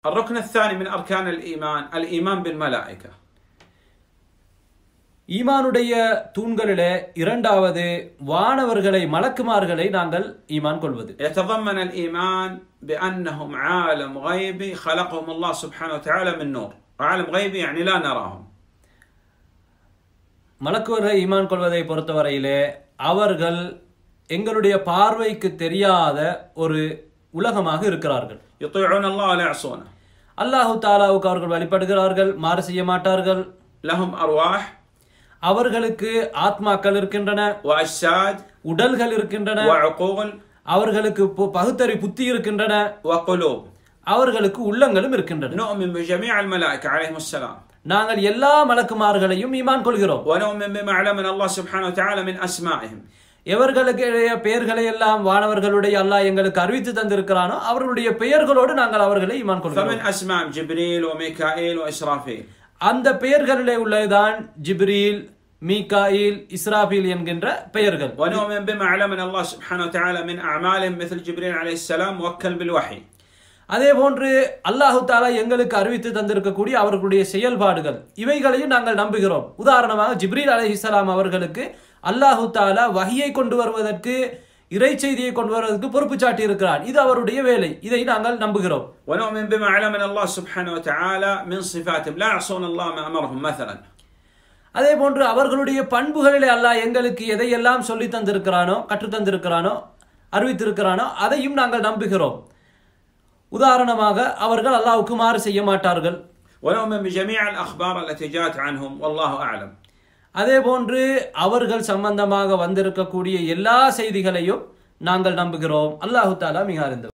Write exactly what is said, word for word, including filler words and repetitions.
الركن الثاني من أركان الإيمان الإيمان بالملائكة. ஈமானுடைய தூண்களிலே இரண்டாவது வானவர்களை மலக்குமார்களை நாங்கள் ஈமான் கொள்வது. يتضمن الإيمان بأنهم عالم غيبي خلقهم الله سبحانه وتعالى من نور. عالم غيبي يعني لا نراهم. மலக்குவர்களை ஈமான் கொள்வதை பொறுத்தவரையிலே அவர்கள் எங்களுடைய பார்வைக்கு தெரியாத ஒரு உலகமாக இருக்கிறார்கள். يطيعون الله ولا يعصونه. அல்லாஹு தஆலாவுக்கு அவர்கள் வழிபடுகிறார்கள், மாறு செய்ய மாட்டார்கள். لهم أرواح. அவர்களுக்கு ஆத்மாக்கள் இருக்கின்றன, وأجساد. உடல்கள் இருக்கின்றன, وعقول. அவர்களுக்கு பகுத்தறி புத்தி இருக்கின்றன, وقلوب. அவர்களுக்கு உள்ளங்களும் இருக்கின்றன. نؤمن بجميع الملائكة عليهم السلام. நாங்கள் எல்லா மலக்குமார்களையும் ஈமான் கொள்கிறோம். ونؤمن بما علمنا الله سبحانه وتعالى من أسمائهم. எவர்களுக்கு பெயர்களை எல்லாம் வானவர்களுடைய அல்லாஹ் எங்களுக்கு அறிவித்து தந்திருக்கிறானோ அவர்களுடைய பெயர்களோடு நாங்கள் அவர்களை ஈமான் கொள்கிறோம். فمن أسماء جبريل وميكائيل وإسرافيل. அந்த பெயர்களிலே உள்ளதுதான் ஜிப்ரீல், மீகாயில், இஸ்ராஃபீல் என்கின்ற பெயர்கள். ونؤمن بما علمنا الله سبحانه وتعالى من أعمالهم مثل جبريل عليه السلام موكل بالوحي. அதே போன்று அல்லாஹு தஆலா எங்களுக்கு அறிவித்து தந்திருக்கக்கூடிய அவர்களுடைய செயல்பாடுகள் இவைகளையும் நாங்கள் நம்புகிறோம். உதாரணமாக ஜிப்ரீல் அலைஹிஸ்ஸலாம் அவர்களுக்கு அல்லாஹு தஆலா வஹியை கொண்டு வருவதற்கு, இறை செய்தியை கொண்டு வருவதற்கு பொறுப்பு சாட்டி இருக்கிறார். இது அவருடைய வேலை. இதை நாங்கள் நம்புகிறோம். ونؤمن بما علمنا الله سبحانه وتعالى من صفاتهم لا يعصون الله ما أمرهم مثلا. அதே போன்று அவர்களுடைய பண்புகளிலே அல்லாஹ் எங்களுக்கு எதையெல்லாம் சொல்லி தந்திருக்கிறானோ, கற்று தந்திருக்கிறானோ, அறிவித்திருக்கிறானோ அதையும் நாங்கள் நம்புகிறோம். உதாரணமாக அவர்கள் அல்லாஹ்வுக்கு மாறு செய்ய மாட்டார்கள். ونؤمن بجميع الأخبار التي جاءت عنهم والله أعلم. அதே போன்று அவர்கள் சம்பந்தமாக வந்திருக்கக்கூடிய எல்லா செய்திகளையும் நாங்கள் நம்புகிறோம். அல்லாஹு தஆலா மிக அறிந்தவர்.